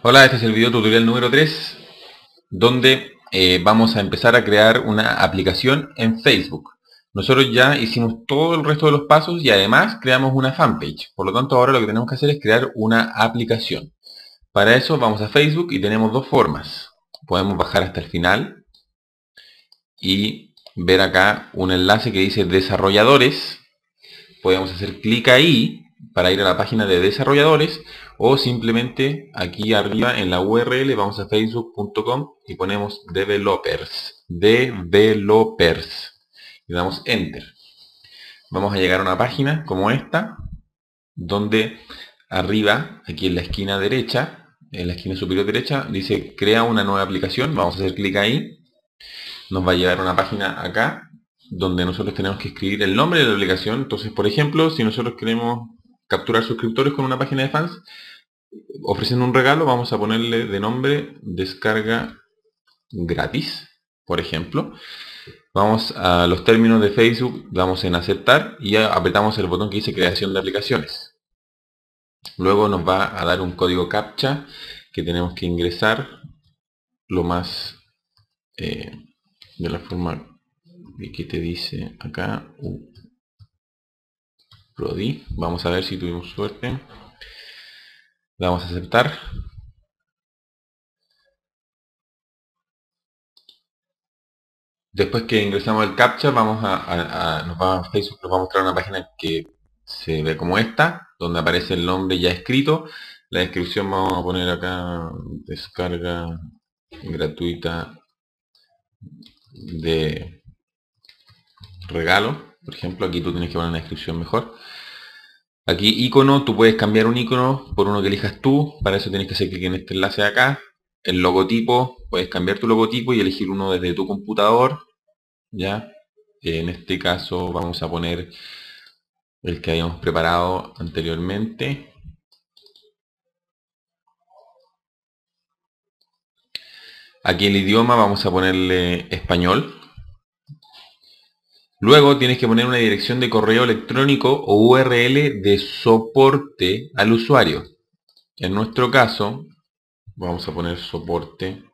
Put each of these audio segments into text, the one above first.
Hola, este es el video tutorial número 3, donde vamos a empezar a crear una aplicación en Facebook. Nosotros ya hicimos todo el resto de los pasos y además creamos una fanpage. Por lo tanto, ahora lo que tenemos que hacer es crear una aplicación. Para eso vamos a Facebook y tenemos dos formas. Podemos bajar hasta el final y ver acá un enlace que dice desarrolladores. Podemos hacer clic ahí para ir a la página de desarrolladores, o simplemente aquí arriba en la URL vamos a facebook.com y ponemos developers y damos enter. Vamos a llegar a una página como esta, donde arriba, aquí en la esquina derecha, en la esquina superior derecha, dice crea una nueva aplicación. Vamos a hacer clic ahí. Nos va a llevar a una página acá donde nosotros tenemos que escribir el nombre de la aplicación. Entonces, por ejemplo, si nosotros queremos capturar suscriptores con una página de fans ofreciendo un regalo, vamos a ponerle de nombre descarga gratis, por ejemplo. Vamos a los términos de Facebook, damos en aceptar y apretamos el botón que dice creación de aplicaciones. Luego nos va a dar un código CAPTCHA que tenemos que ingresar lo más de la forma que te dice acá Prodi. Vamos a ver si tuvimos suerte. Damos a aceptar. Después que ingresamos el CAPTCHA, Facebook nos va a mostrar una página que se ve como esta, donde aparece el nombre ya escrito. La descripción vamos a poner acá, descarga gratuita de regalo. Por ejemplo, aquí tú tienes que poner una descripción mejor. Aquí icono, tú puedes cambiar un icono por uno que elijas tú. Para eso tienes que hacer clic en este enlace de acá. El logotipo, puedes cambiar tu logotipo y elegir uno desde tu computador. ¿Ya? En este caso vamos a poner el que habíamos preparado anteriormente. Aquí el idioma vamos a ponerle español. Luego tienes que poner una dirección de correo electrónico o URL de soporte al usuario. En nuestro caso vamos a poner soporte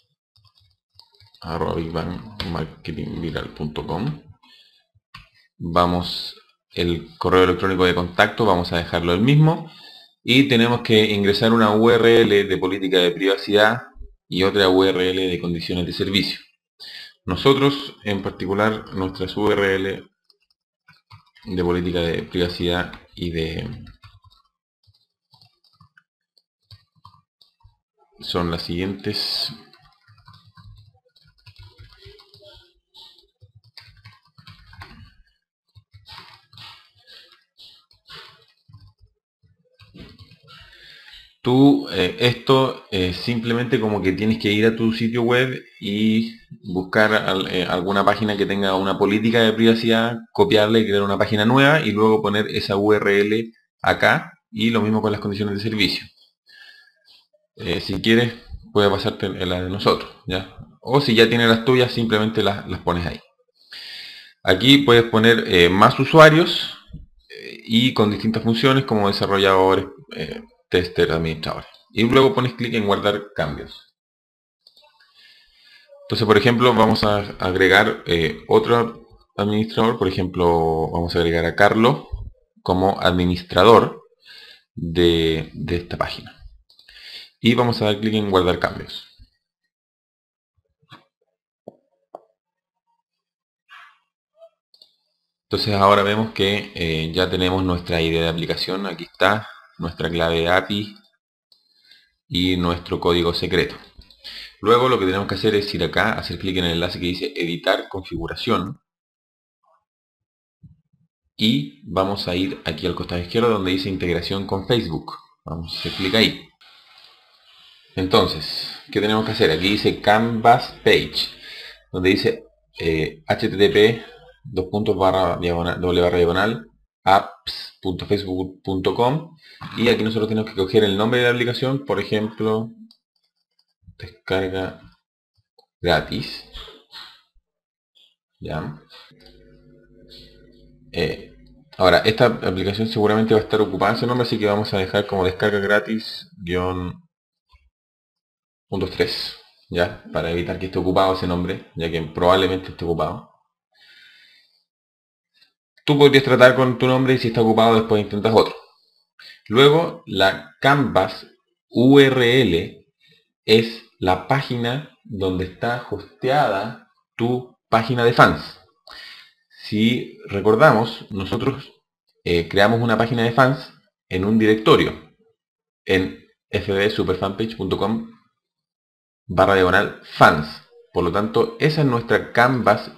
@bigbankmarketingviral.com. Vamos, el correo electrónico de contacto vamos a dejarlo el mismo, y tenemos que ingresar una URL de política de privacidad y otra URL de condiciones de servicio. Nosotros en particular nuestras URL de política de privacidad y son las siguientes. Tú esto simplemente como que tienes que ir a tu sitio web y buscar alguna página que tenga una política de privacidad, copiarla y crear una página nueva y luego poner esa URL acá, y lo mismo con las condiciones de servicio. Si quieres puedes pasarte en la de nosotros, ¿ya? O si ya tienes las tuyas, simplemente las pones ahí. Aquí puedes poner más usuarios y con distintas funciones como desarrolladores, tester, administradores. Y luego pones clic en guardar cambios. Entonces, por ejemplo, vamos a agregar otro administrador. Por ejemplo, vamos a agregar a Carlos como administrador de esta página. Y vamos a dar clic en guardar cambios. Entonces ahora vemos que ya tenemos nuestra idea de aplicación. Aquí está nuestra clave de API y nuestro código secreto. Luego lo que tenemos que hacer es ir acá, hacer clic en el enlace que dice editar configuración, y vamos a ir aquí al costado izquierdo donde dice integración con Facebook. Vamos a hacer clic ahí. Entonces, ¿qué tenemos que hacer? Aquí dice Canvas Page, donde dice http apps.facebook.com, y aquí nosotros tenemos que coger el nombre de la aplicación, por ejemplo, descarga gratis. ¿Ya? Ahora, esta aplicación seguramente va a estar ocupada ese nombre, así que vamos a dejar como descarga gratis .3, ya, para evitar que esté ocupado ese nombre, ya que probablemente esté ocupado. Tú podrías tratar con tu nombre y si está ocupado después intentas otro. Luego, la Canvas URL es la página donde está hosteada tu página de fans. Si recordamos, nosotros creamos una página de fans en un directorio en fbsuperfanpage.com/fans. Por lo tanto, esa es nuestra Canvas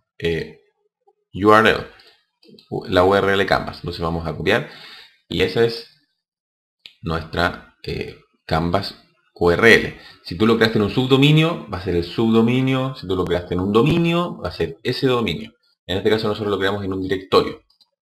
URL, la URL Canvas. Entonces vamos a copiar y esa es nuestra Canvas URL. Si tú lo creaste en un subdominio, va a ser el subdominio. Si tú lo creaste en un dominio, va a ser ese dominio. En este caso nosotros lo creamos en un directorio.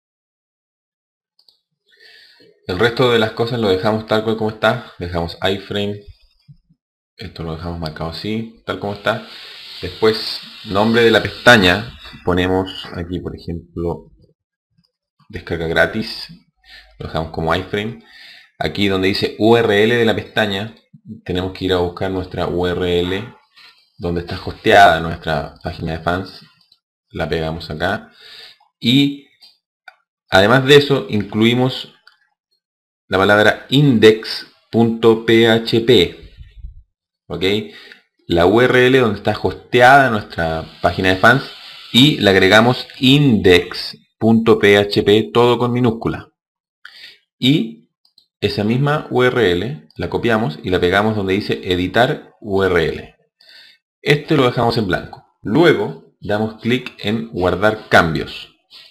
El resto de las cosas lo dejamos tal cual como está. Dejamos iframe. Esto lo dejamos marcado así, tal como está. Después, nombre de la pestaña. Ponemos aquí, por ejemplo, descarga gratis. Lo dejamos como iframe. Aquí donde dice URL de la pestaña, tenemos que ir a buscar nuestra URL donde está hosteada nuestra página de fans. La pegamos acá. Y además de eso, incluimos la palabra index.php. ¿Ok? La URL donde está hosteada nuestra página de fans y le agregamos index.php, todo con minúscula. Y esa misma URL la copiamos y la pegamos donde dice editar URL. Este lo dejamos en blanco. Luego damos clic en guardar cambios.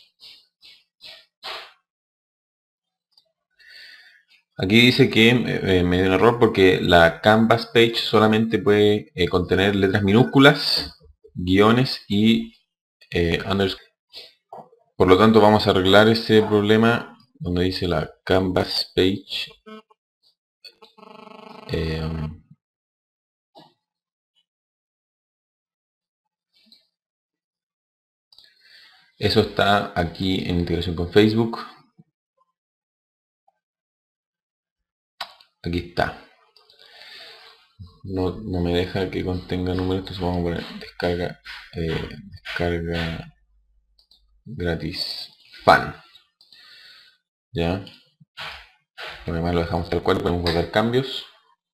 Aquí dice que me dio un error porque la Canvas page solamente puede contener letras minúsculas, guiones y underscore. Por lo tanto vamos a arreglar ese problema donde dice la Canvas page. Eso está aquí en integración con Facebook. Aquí está. No me deja que contenga números, entonces vamos a poner descarga gratis fan. Ya. Además lo dejamos tal cual, podemos guardar cambios.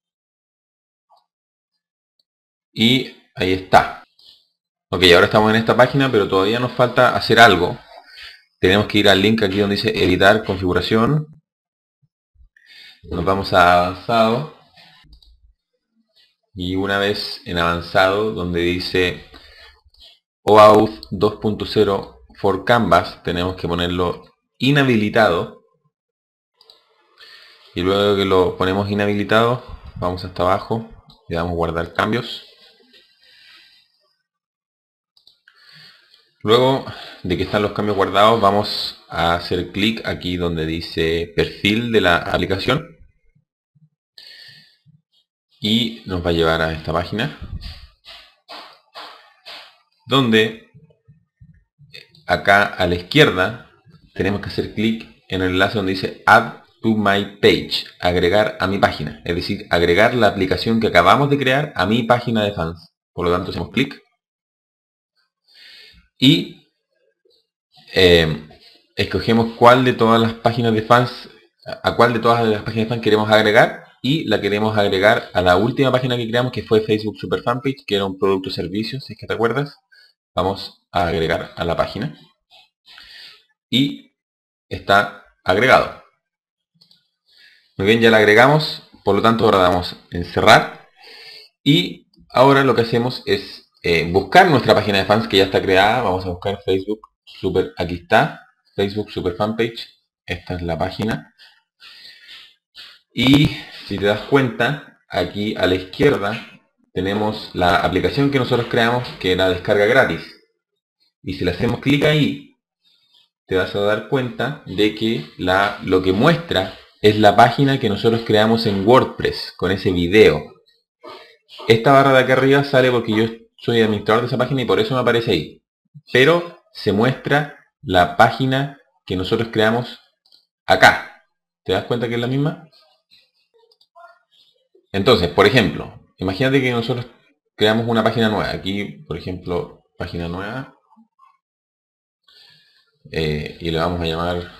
Y ahí está. Ok, ahora estamos en esta página, pero todavía nos falta hacer algo. Tenemos que ir al link aquí donde dice editar configuración. Nos vamos a avanzado. Y una vez en avanzado, donde dice OAuth 2.0 for Canvas, tenemos que ponerlo inhabilitado. Y luego que lo ponemos inhabilitado, vamos hasta abajo, le damos guardar cambios. Luego de que están los cambios guardados, vamos a hacer clic aquí donde dice perfil de la aplicación. Y nos va a llevar a esta página, donde acá a la izquierda tenemos que hacer clic en el enlace donde dice Add to my page, agregar a mi página, es decir, agregar la aplicación que acabamos de crear a mi página de fans. Por lo tanto hacemos clic y escogemos cuál de todas las páginas de fans, a cuál de todas las páginas de fans queremos agregar, y la queremos agregar a la última página que creamos, que fue Facebook Super Fan Page, que era un producto o servicio, si es que te acuerdas. Vamos a agregar a la página y está agregado. Muy bien, ya la agregamos, por lo tanto ahora damos en cerrar y ahora lo que hacemos es buscar nuestra página de fans que ya está creada. Vamos a buscar Facebook Super, aquí está, Facebook Super Fan Page, esta es la página. Y si te das cuenta, aquí a la izquierda tenemos la aplicación que nosotros creamos, que era descarga gratis. Y si le hacemos clic ahí, te vas a dar cuenta de que lo que muestra es la página que nosotros creamos en WordPress, con ese video. Esta barra de acá arriba sale porque yo soy administrador de esa página y por eso me aparece ahí. Pero se muestra la página que nosotros creamos acá. ¿Te das cuenta que es la misma? Entonces, por ejemplo, imagínate que nosotros creamos una página nueva. Aquí, por ejemplo, página nueva. Y le vamos a llamar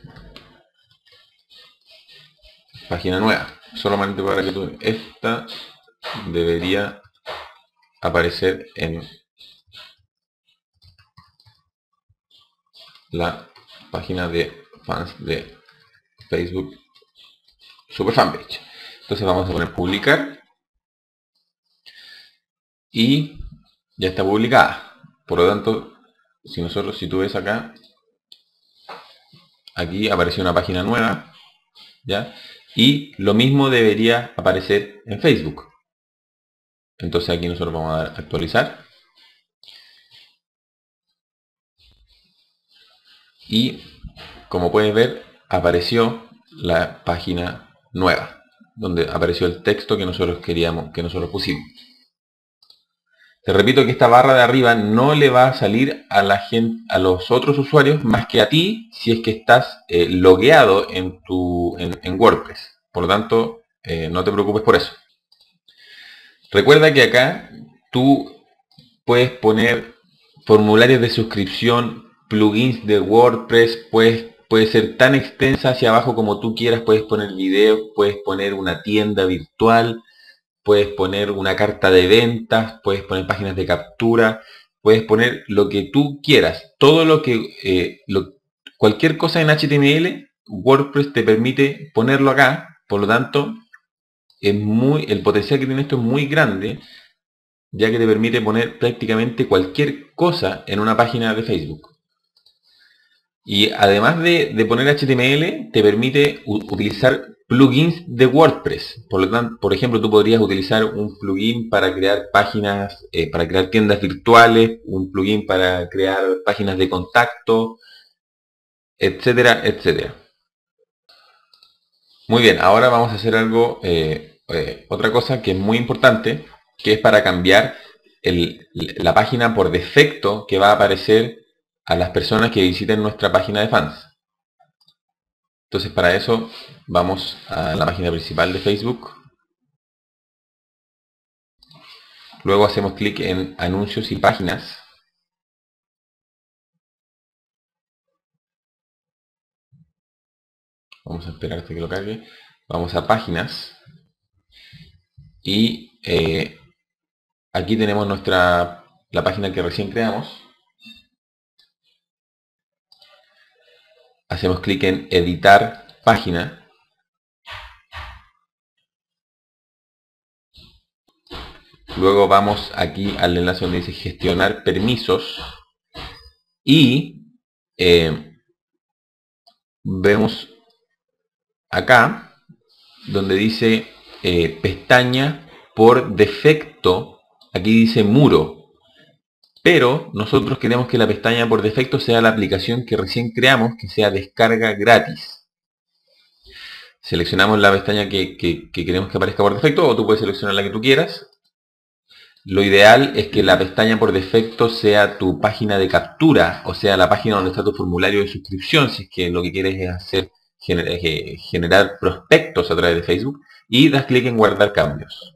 página nueva. Solamente para que tú... Esta debería aparecer en la página de fans de Facebook Super Fanpage. Entonces vamos a poner publicar y ya está publicada. Por lo tanto, si tú ves acá, aquí apareció una página nueva, ¿ya? Y lo mismo debería aparecer en Facebook. Entonces aquí nosotros vamos a dar actualizar. Y como puedes ver, apareció la página nueva, donde apareció el texto que nosotros queríamos, que nosotros pusimos. Te repito que esta barra de arriba no le va a salir a la gente, a los otros usuarios más que a ti, si es que estás logueado en WordPress. Por lo tanto, no te preocupes por eso. Recuerda que acá tú puedes poner formularios de suscripción, plugins de WordPress, puede ser tan extensa hacia abajo como tú quieras, puedes poner videos, puedes poner una tienda virtual, puedes poner una carta de ventas, puedes poner páginas de captura, puedes poner lo que tú quieras. Todo lo que, cualquier cosa en HTML, WordPress te permite ponerlo acá, por lo tanto, el potencial que tiene esto es muy grande, ya que te permite poner prácticamente cualquier cosa en una página de Facebook. Y además de poner HTML, te permite utilizar plugins de WordPress. Por lo tanto, por ejemplo, tú podrías utilizar un plugin para crear páginas, para crear tiendas virtuales, un plugin para crear páginas de contacto, etcétera, etcétera. Muy bien, ahora vamos a hacer algo, otra cosa que es muy importante, que es para cambiar la página por defecto que va a aparecer a las personas que visiten nuestra página de fans. Entonces para eso vamos a la página principal de Facebook. Luego hacemos clic en anuncios y páginas. Vamos a esperar hasta que lo cargue. Vamos a páginas. Y aquí tenemos la página que recién creamos. Hacemos clic en editar página. Luego vamos aquí al enlace donde dice gestionar permisos. Y vemos acá donde dice pestaña por defecto. Aquí dice muro. Pero nosotros queremos que la pestaña por defecto sea la aplicación que recién creamos, que sea descarga gratis. Seleccionamos la pestaña que queremos que aparezca por defecto, o tú puedes seleccionar la que tú quieras. Lo ideal es que la pestaña por defecto sea tu página de captura, o sea, la página donde está tu formulario de suscripción, si es que lo que quieres es hacer generar prospectos a través de Facebook, y das clic en guardar cambios.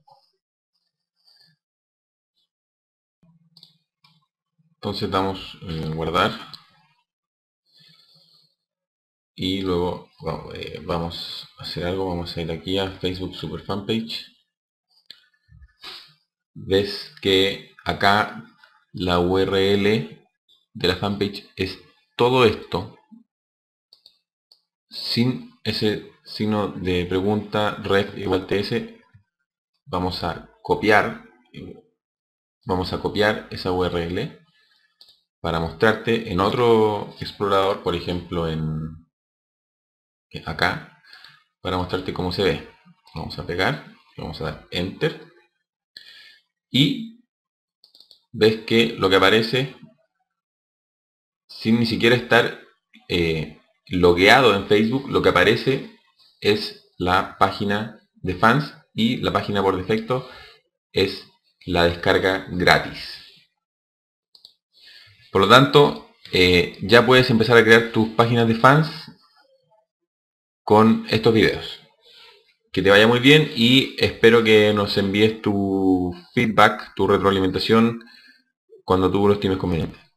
Entonces damos en guardar. Y luego vamos a hacer algo, vamos a ir aquí a Facebook Super Fanpage. Ves que acá la URL de la fanpage es todo esto, sin ese signo de pregunta ref igual ts. Vamos a copiar esa URL para mostrarte en otro explorador, por ejemplo acá, para mostrarte cómo se ve. Vamos a pegar, vamos a dar enter y ves que lo que aparece, sin ni siquiera estar logueado en Facebook, lo que aparece es la página de fans y la página por defecto es la descarga gratis. Por lo tanto, ya puedes empezar a crear tus páginas de fans con estos videos. Que te vaya muy bien y espero que nos envíes tu feedback, tu retroalimentación cuando tú lo estimes conveniente.